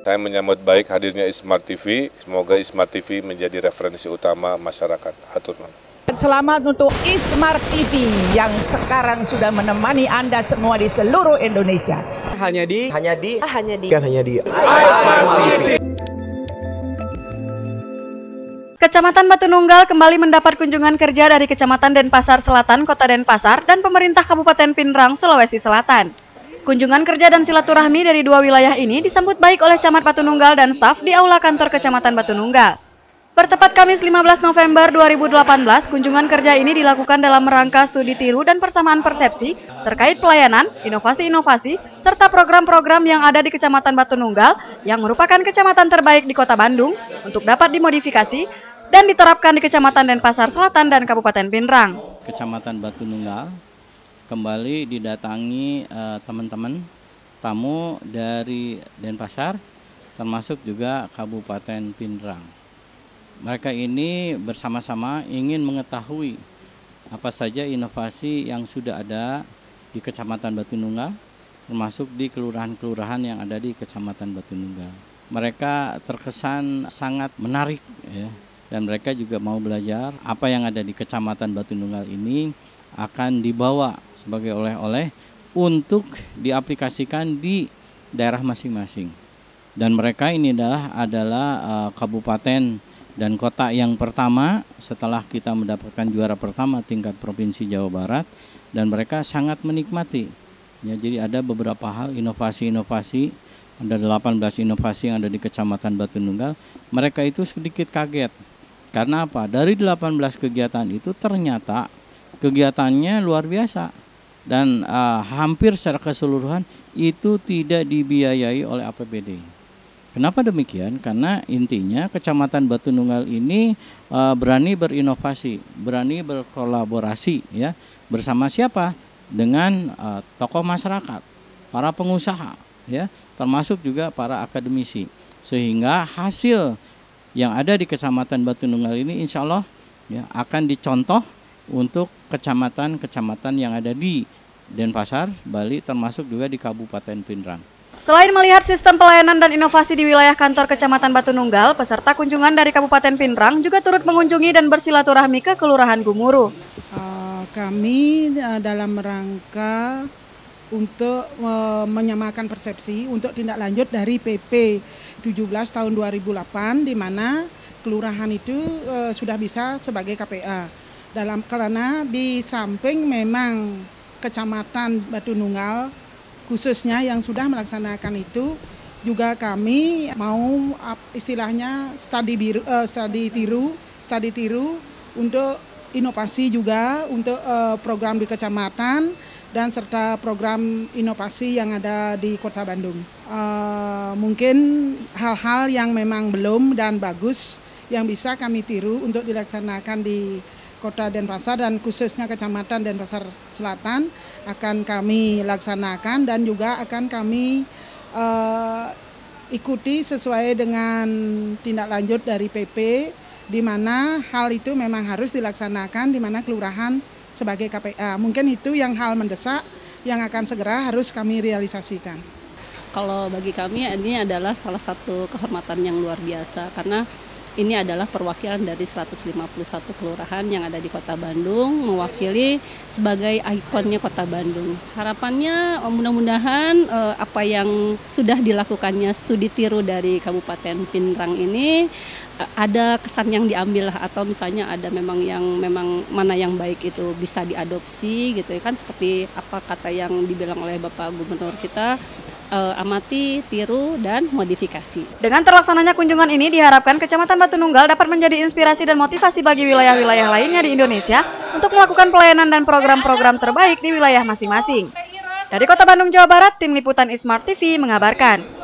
Saya menyambut baik hadirnya Smart TV. Semoga Smart TV menjadi referensi utama masyarakat. Hatur nuhun. Selamat untuk Smart TV yang sekarang sudah menemani Anda semua di seluruh Indonesia. Hanya di Kecamatan Batununggal kembali mendapat kunjungan kerja dari Kecamatan Denpasar Selatan, Kota Denpasar, dan pemerintah Kabupaten Pinrang, Sulawesi Selatan. Kunjungan kerja dan silaturahmi dari dua wilayah ini disambut baik oleh Camat Batununggal dan staf di Aula Kantor Kecamatan Batununggal. Bertepat Kamis 15 November 2018, kunjungan kerja ini dilakukan dalam rangka studi tiru dan persamaan persepsi terkait pelayanan, inovasi-inovasi, serta program-program yang ada di Kecamatan Batununggal yang merupakan kecamatan terbaik di Kota Bandung untuk dapat dimodifikasi dan diterapkan di Kecamatan Denpasar Selatan dan Kabupaten Pinrang. Kecamatan Batununggal kembali didatangi teman-teman tamu dari Denpasar, termasuk juga Kabupaten Pinrang. Mereka ini bersama-sama ingin mengetahui apa saja inovasi yang sudah ada di Kecamatan Batununggal, termasuk di kelurahan-kelurahan yang ada di Kecamatan Batununggal. Mereka terkesan sangat menarik, ya, dan mereka juga mau belajar apa yang ada di Kecamatan Batununggal ini akan dibawa sebagai oleh-oleh untuk diaplikasikan di daerah masing-masing. Dan mereka ini adalah kabupaten dan kota yang pertama setelah kita mendapatkan juara pertama tingkat Provinsi Jawa Barat, dan mereka sangat menikmati. Ya, jadi ada beberapa hal inovasi-inovasi, ada 18 inovasi yang ada di Kecamatan Batununggal. Mereka itu sedikit kaget. Karena apa? Dari 18 kegiatan itu ternyata kegiatannya luar biasa, dan hampir secara keseluruhan itu tidak dibiayai oleh APBD. Kenapa demikian? Karena intinya Kecamatan Batununggal ini berani berinovasi, berani berkolaborasi, ya, bersama siapa? Dengan tokoh masyarakat, para pengusaha, ya, termasuk juga para akademisi, sehingga hasil yang ada di Kecamatan Batununggal ini insya Allah, ya, akan dicontoh untuk kecamatan-kecamatan yang ada di Denpasar, Bali, termasuk juga di Kabupaten Pinrang. Selain melihat sistem pelayanan dan inovasi di wilayah kantor Kecamatan Batununggal, peserta kunjungan dari Kabupaten Pinrang juga turut mengunjungi dan bersilaturahmi ke Kelurahan Gumuru. Kami dalam rangka untuk menyamakan persepsi untuk tindak lanjut dari PP 17 tahun 2008, di mana kelurahan itu sudah bisa sebagai KPA. Karena di samping memang Kecamatan Batununggal khususnya yang sudah melaksanakan itu, juga kami mau istilahnya studi tiru untuk inovasi juga untuk program di kecamatan dan serta program inovasi yang ada di Kota Bandung. Mungkin hal-hal yang memang belum dan bagus yang bisa kami tiru untuk dilaksanakan di Kota Denpasar dan khususnya Kecamatan Denpasar Selatan akan kami laksanakan, dan juga akan kami ikuti sesuai dengan tindak lanjut dari PP, di mana hal itu memang harus dilaksanakan di mana kelurahan sebagai KPA. Mungkin itu yang hal mendesak yang akan segera harus kami realisasikan. Kalau bagi kami ini adalah salah satu kehormatan yang luar biasa, karena ini adalah perwakilan dari 151 kelurahan yang ada di Kota Bandung, mewakili sebagai ikonnya Kota Bandung. Harapannya mudah-mudahan apa yang sudah dilakukannya studi tiru dari Kabupaten Pinrang ini ada kesan yang diambil, atau misalnya ada memang mana yang baik itu bisa diadopsi gitu ya kan, seperti apa kata yang dibilang oleh Bapak Gubernur kita, amati, tiru, dan modifikasi. Dengan terlaksananya kunjungan ini diharapkan Kecamatan Batununggal dapat menjadi inspirasi dan motivasi bagi wilayah-wilayah lainnya di Indonesia untuk melakukan pelayanan dan program-program terbaik di wilayah masing-masing. Dari Kota Bandung, Jawa Barat, Tim Liputan Smart TV mengabarkan.